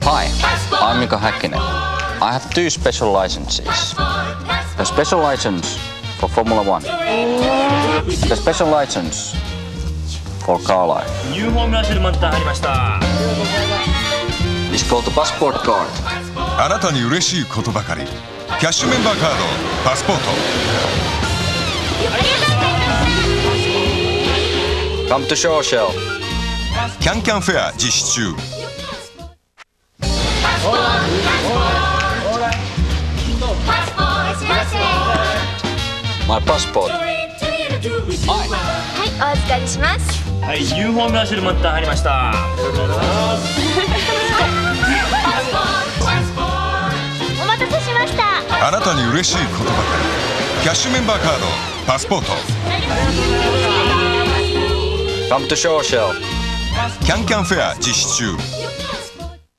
Hi, I'm Mika Häkkinen. I have two special licenses. A special license for Formula One. And a special license for car life. ニューホームランシェルマンター入りました。 It's called the passport card. あなたに嬉しいことばかり。キャッシュメンバーカード、パスポート。 Come to Show Shell. キャンキャンフェア実施中。 My passport. はい、お預かりします。 はい、ニューホームランシェルマンター入りました。 お待たせしました。 あなたに嬉しいことばかり。キャッシュメンバーカード、パスポート。 Come to Show Shell. キャンキャンフェア実施中。